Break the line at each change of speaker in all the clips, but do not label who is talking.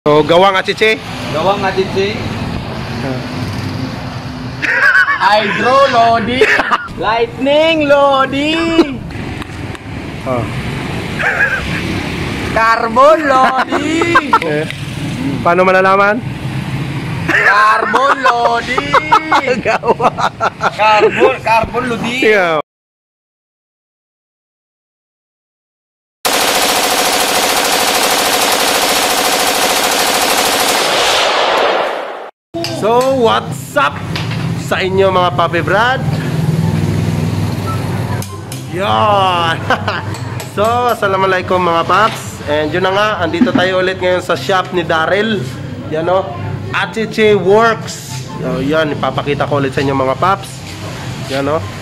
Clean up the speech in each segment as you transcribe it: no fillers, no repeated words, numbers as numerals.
So, gawang achiche?
Gawang achiche. Hydro Lodi. Lightning Lodi. Carbon Lodi.
Paano malalaman?
Carbon Lodi.
Gawa.
Carbon Lodi.
Yeah. So, what's up sa inyo mga Papi Brad? Yan. So, assalamualaikum mga paps. And yun na nga, andito tayo ulit ngayon sa shop ni Daryl. Yan o, Achiche Works. So, yan, ipapakita ko ulit sa inyo mga paps. Yan o.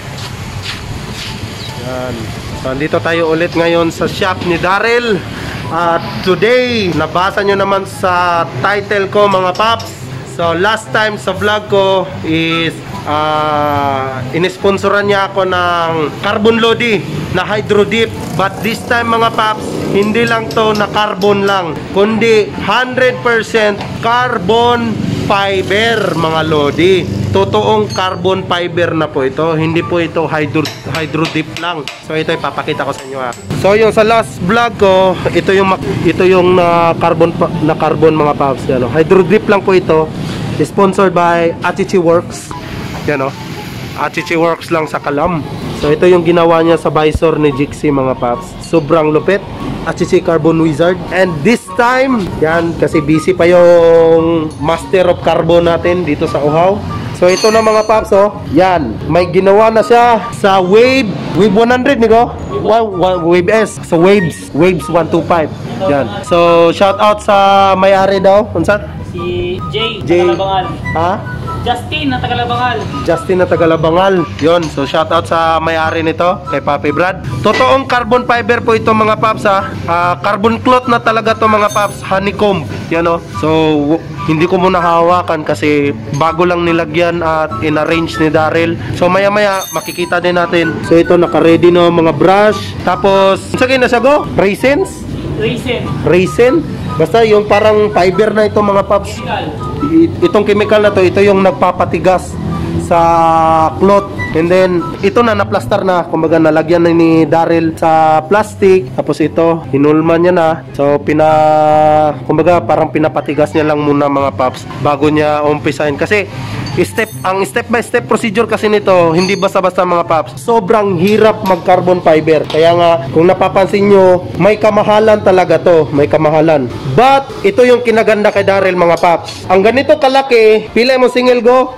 Yan. So, andito tayo ulit ngayon sa shop ni Daryl. At today, nabasa nyo naman sa title ko mga paps. So last time sa vlog ko is inisponsoran niya ako ng carbon lodi na hydro dip. But this time mga paps, hindi lang to na carbon lang, kundi 100% carbon fiber mga lodi. Totoong carbon fiber na po ito. Hindi po ito hydro dip lang. So ito ipapakita ko sa inyo ha. So yung sa last vlog ko, ito yung carbon mga paps. Yan, hydro dip lang po ito. Sponsored by Achiche Works. Yan o, Achiche Works lang sa Kalam. So ito yung ginawa niya sa visor ni Jixie mga paps. Sobrang lupit. Achiche Carbon Wizard. And this time, yan, kasi busy pa yung Master of Carbon natin dito sa Uhaw. So ito na mga paps, oh. Yan, may ginawa na siya sa Wave 100 nigo. Wave S. So Waves 125. Yan. So shout out sa may-ari daw. Unsa?
Si Jay Tagalabangal.
Ha?
Justin na Tagalabangal.
Justin na Tagalabangal. Yon, so shout out sa may-ari nito, kay Papi Brad. Totoong carbon fiber po ito mga paps ha. Carbon cloth na talaga to mga paps, honeycomb. Yan o. So hindi ko muna hawakan kasi bago lang nilagyan at in-arrange ni Daryl. So maya maya makikita din natin. So ito naka-ready no mga brush. Tapos sagay na siya go? Raisins? Raisin? Basta yung parang fiber na ito mga paps. Itong chemical na to, ito yung nagpapatigas sa cloth. And then ito na naplastar na, kumbaga nalagyan na ni Daryl sa plastic. Tapos ito, hinulman niya na. So kumbaga parang pinapatigas niya lang muna mga paps bago niya umpisahin. Kasi ang step by step procedure kasi nito, hindi basta-basta mga paps. Sobrang hirap mag carbon fiber. Kaya nga, kung napapansin nyo, may kamahalan talaga to. May kamahalan. But, ito yung kinaganda kay Daryl mga paps. Ang ganito kalaki, pila mo single go?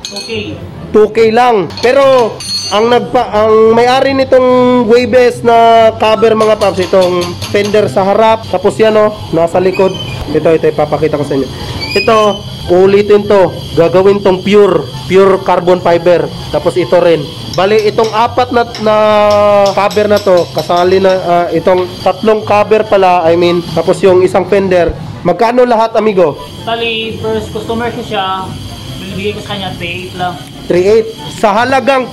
2K lang. Pero, ang may-ari nitong Waves na cover mga paps, itong fender sa harap. Tapos yan o, nasa likod. Ito, ipapakita ko sa inyo. Ito, ulitin to, gagawin tong pure carbon fiber. Tapos ito rin. Bali itong apat na cover na to, kasali na itong tatlong cover pala, tapos yung isang fender. Magkano lahat amigo?
Tali, first customer ko siya, bibigay ko sa kanya 3.8 lang.
3.8 sa halagang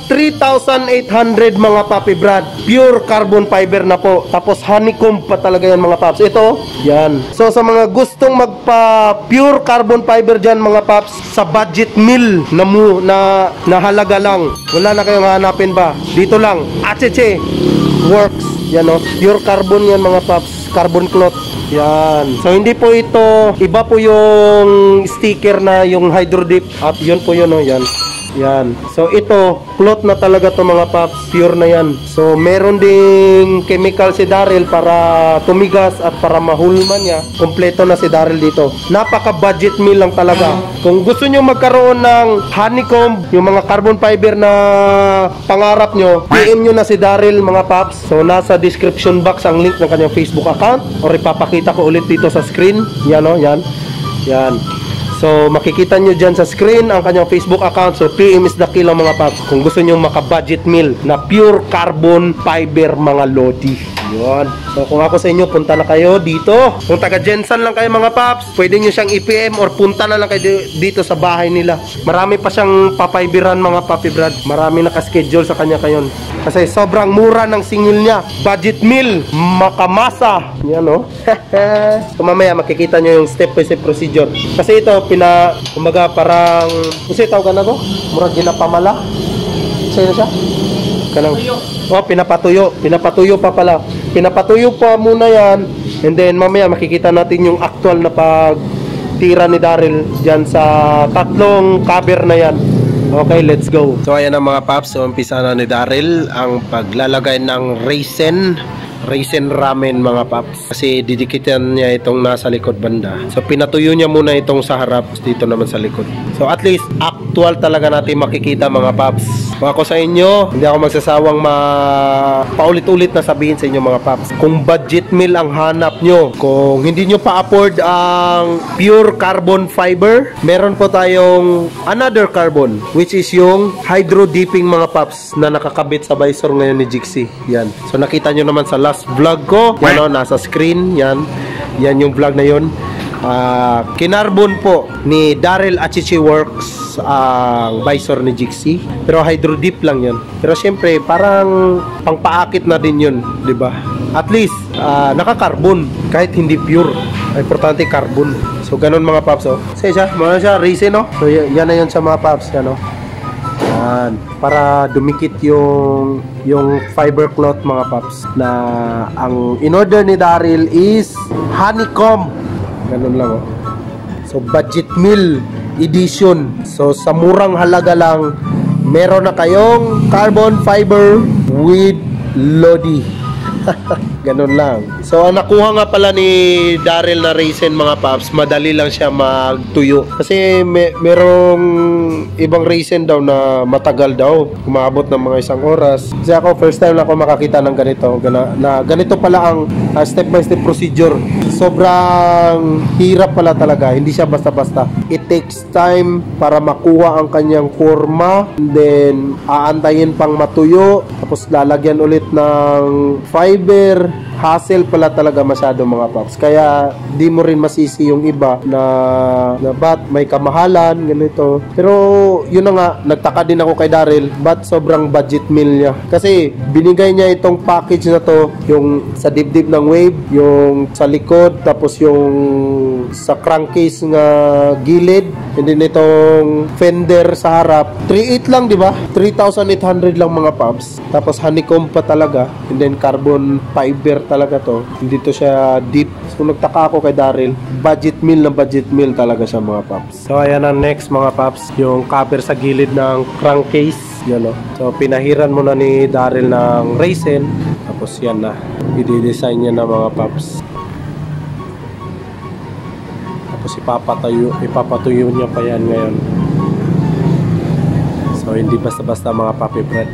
3,800 mga Papi Brad. Pure carbon fiber na po. Tapos honeycomb pa talaga yan mga paps. Ito, yan. So sa mga gustong magpa pure carbon fiber dyan mga paps, sa budget meal na halaga lang, wala na kayong hanapin ba? Dito lang, Achiche Works. Yan o, pure carbon yan mga paps. Carbon cloth. Yan. So hindi po ito, iba po yung sticker na yung hydro dip. At yun po yun o, yan. Yan. So ito, cloth na talaga to mga paps, pure na yan. So meron ding chemical si Daryl para tumigas at para mahulman niya. Kompleto na si Daryl dito. Napaka budget meal lang talaga. Kung gusto nyo magkaroon ng honeycomb, yung mga carbon fiber na pangarap nyo, PM nyo na si Daryl mga paps. So nasa description box ang link ng kanyang Facebook account, or ipapakita ko ulit dito sa screen. Yan o, yan. Yan. So makikita nyo dyan sa screen ang kanyang Facebook account. So PM is the kilo mga paps kung gusto nyo maka budget meal na pure carbon fiber mga lodi. Yun. So kung ako sa inyo, punta na kayo dito. Kung taga Jensen lang kayo mga paps, pwede nyo siyang i-PM or punta na lang kayo dito sa bahay nila. Marami pa siyang papaybiran mga Papi Brad. Marami nakaschedule sa kanya kayon. Kasi sobrang mura ng singil niya. Budget meal, makamasa. Yan o. So mamaya makikita nyo yung step by step procedure. Kasi ito, kumbaga parang, kasi tawag na to? Murag ginapamala. Sa'yo na siya? Kanang, oh, pinapatuyo pa pala. Pinapatuyo pa muna yan. And then mamaya makikita natin yung actual na pagtira ni Daryl dyan sa tatlong cover na yan. Okay, let's go. So ayan ang mga paps. So umpisa na ni Daryl ang paglalagay ng raisin ramen mga paps. Kasi didikitan niya itong nasa likod banda. So pinatuyo niya muna itong sa harap, dito naman sa likod. So at least actual talaga natin makikita mga paps. Kung ako sa inyo, hindi ako magsasawang paulit-ulit na sabihin sa inyo mga paps. Kung budget meal ang hanap nyo, kung hindi nyo pa afford ang pure carbon fiber, meron po tayong another carbon, which is yung hydro dipping mga paps na nakakabit sa visor ngayon ni Jixi. Yan. So nakita nyo naman sa last vlog ko, yan o, nasa screen, yan yung vlog na yun. Kinarbon po ni Daryl Achichi Works ang visor ni Jixi, pero hydro dip lang yun. Pero syempre parang pangpaakit na din yun, di ba? At least naka-carbon kahit hindi pure. Importante carbon. So ganun mga paps oh. Kasi siya, mga siya resin oh. So yan na yun sa mga paps, yan oh. Para dumikit yung fiber cloth mga paps, na ang in-order ni Daryl is honeycomb. Ganun lang oh. So budget meal edition. So sa murang halaga lang, meron na kayong carbon fiber with Lodi. Ganun lang. So ang nakuha nga pala ni Daryl na raisin mga paps, madali lang siya magtuyo. Kasi merong ibang raisin daw na matagal daw, umabot ng mga 1 oras. Kasi ako first time lang ako makakita ng ganito, na ganito pala ang step by step procedure. Sobrang hirap pala talaga, hindi siya basta-basta. It takes time para makuha ang kanyang forma, and then aantayin pang matuyo, tapos lalagyan ulit ng fiber. Hassle pala talaga masyado mga paps. Kaya di mo rin masisi yung iba na ba't may kamahalan, ganito. Pero yun na nga, nagtaka din ako kay Daryl, ba't sobrang budget meal niya. Kasi binigay niya itong package na to, yung sa dibdib ng wave, yung sa likod, tapos yung sa crankcase nga gilid, and then itong fender sa harap. 3.8 lang, di ba? 3,800 lang mga paps. Tapos honeycomb pa talaga, and then carbon fiber talaga to. Hindi to siya deep. So nagtaka ako kay Daryl. Budget meal na budget meal talaga siya mga paps. So ayan ang next mga paps, yung cover sa gilid ng crankcase. Yan o. So pinahiran muna ni Daryl ng raisin. Tapos yan na. I-design niya na mga paps. Tapos ipapatuyo niya pa yan ngayon. So hindi basta-basta mga Papi Brad.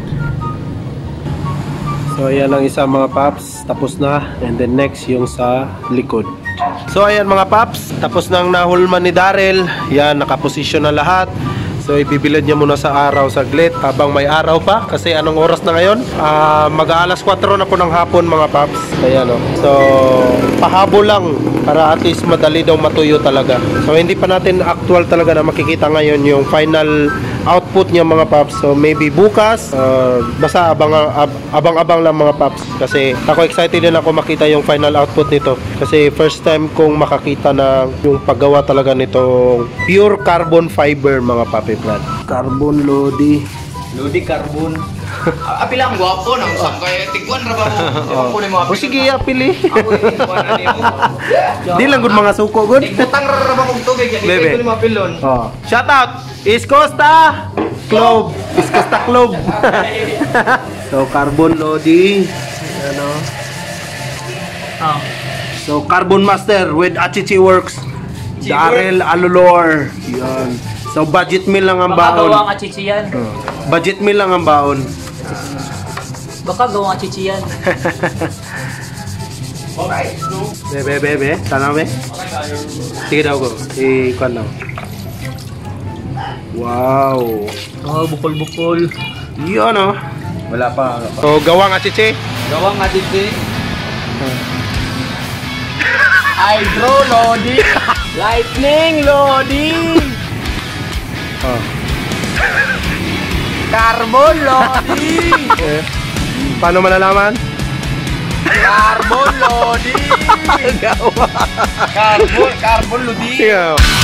So ayan ang isa mga paps, tapos na. And then next yung sa likod. So ayan mga paps, tapos nang nahulman ni Daryl. Yan, nakaposisyon na lahat. So ibibilad niya muna sa araw saglit habang may araw pa. Kasi anong oras na ngayon? Mag-aalas 4 na po ng hapon mga paps. Ayan o. So pahabol lang para at least madali daw matuyo talaga. So hindi pa natin actual talaga na makikita ngayon yung final output niya mga paps. So maybe bukas, basta abang-abang lang mga paps. Kasi ako excited din ako makita yung final output nito. Kasi first time kong makakita na yung paggawa talaga nitong pure carbon fiber mga Papi Brad. Carbon Lodi.
Lodi carbon. Apila ang gwapo nang usap kay tigwan ra ba mo?
O sige, apili.
Ako tigwan na nimo.
Di lang gud mga suko gud.
Butang ra ba kog tubig yan.
Bebe.
Ito ni mapilon.
Oh. Shout out East Costa Club. East Costa Club. So carbon Lodi. Ano?
Oh.
So Carbon Master with Achichi Works. Daryl Alulor. Yan. So budget meal lang ang
Baka
baon.
gawang achichi yan.
Budget meal lang ang baon.
Baka gawang achichi yan.
Bebe. Tanong be. Sige daw ko. Ikuan lang. Wow.
Oh, bukol-bukol.
Yun oh.
Wala pa.
So gawang achichi.
Gawang atiti. Hydro loading. Lightning loading.
Oh.
Carbon loading.
Paano malalaman?
Carbon loading. Carbon loading.
Yeah.